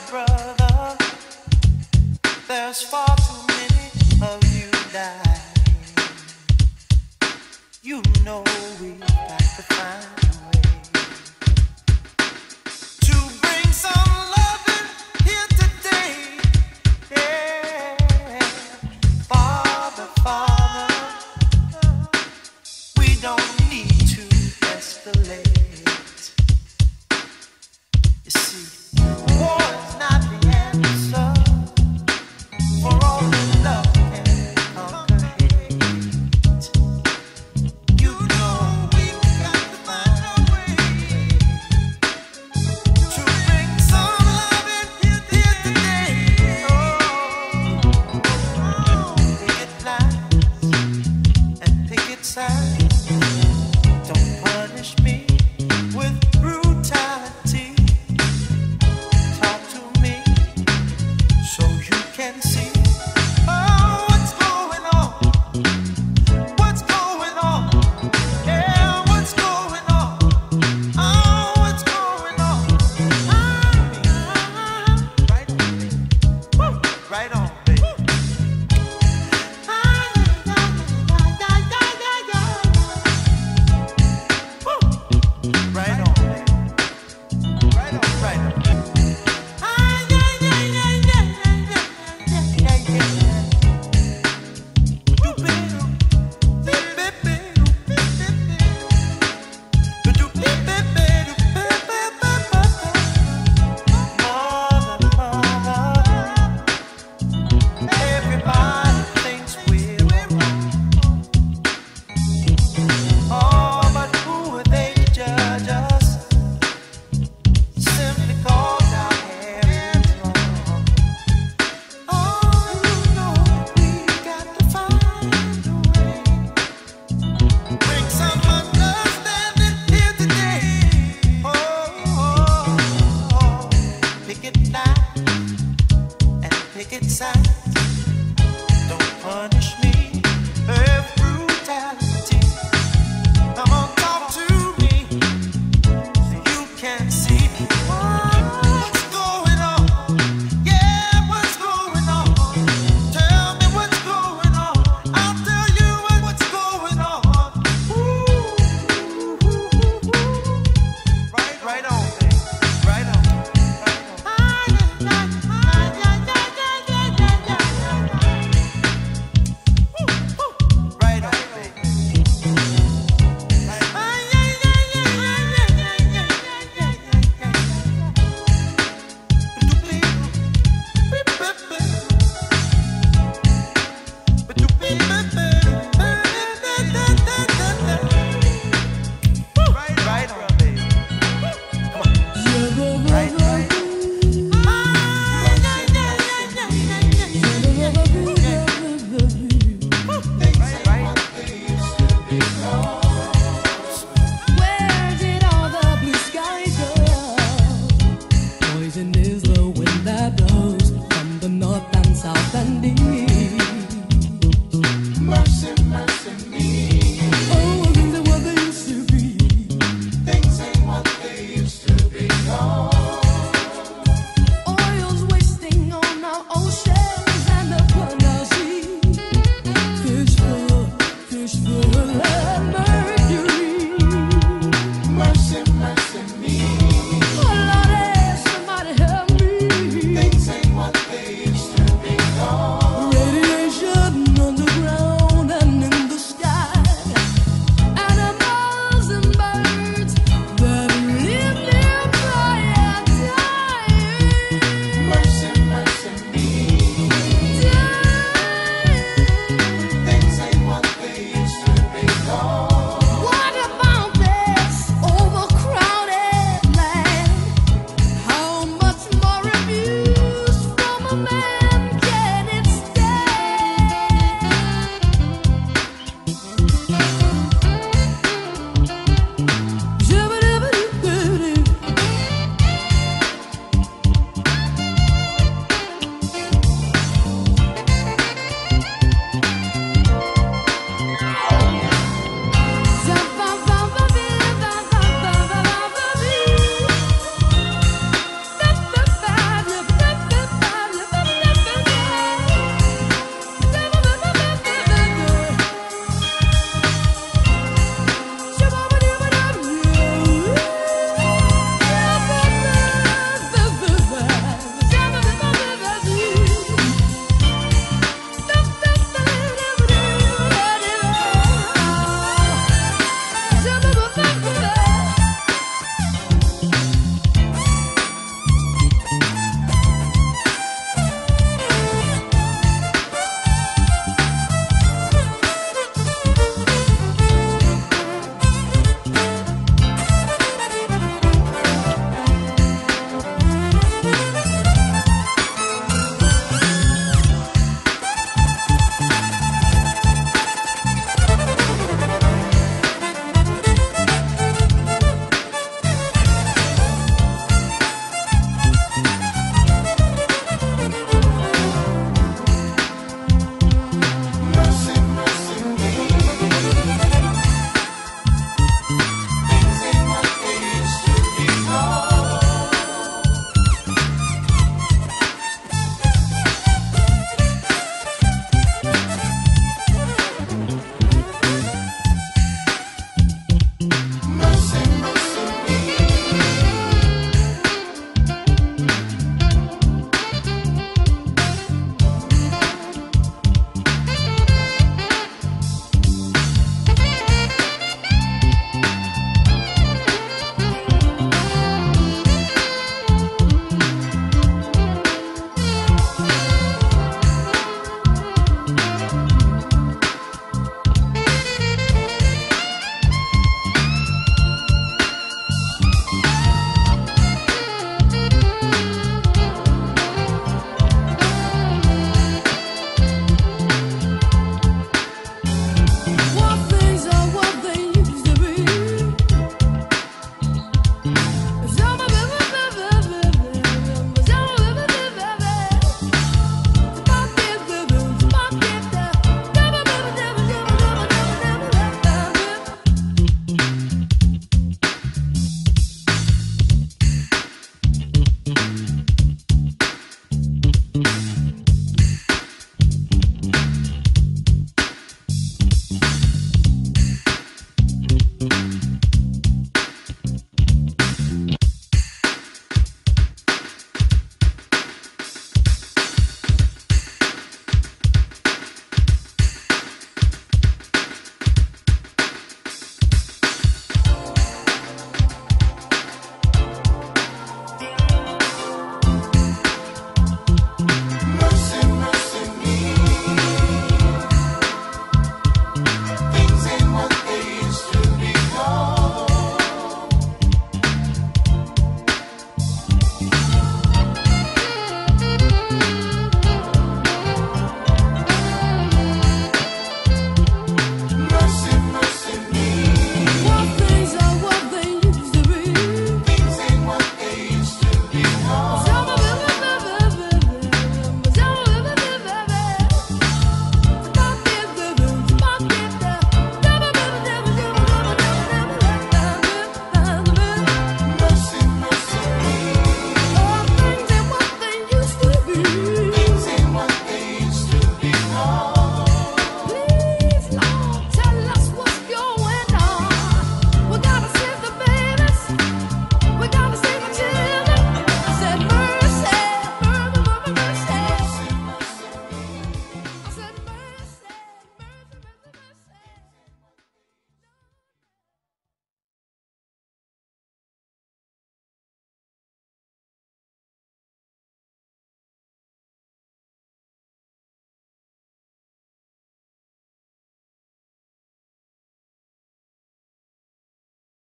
brother. There's far too many of you dying. You know we've got to find a way to bring some loving here today. Yeah, Father, Father, we don't need to escalate. You see, war is not the answer, for only love can conquer hate. You know we've got to find a way to bring some love in here today. Picket lines and picket signs. Don't punish me with brutality. Talk to me so you can see. Oh, what's going on? What's going on? Yeah, what's going on? Oh, what's going on? Right on, baby. Right on, baby. Right on, baby. Right on, right on. Everybody thinks we're wrong. Oh, but who are they to judge us? Simply cause our hair is long. Oh, you know we got to find a way. Bring some understanding here today. Oh, picket line and picket sign.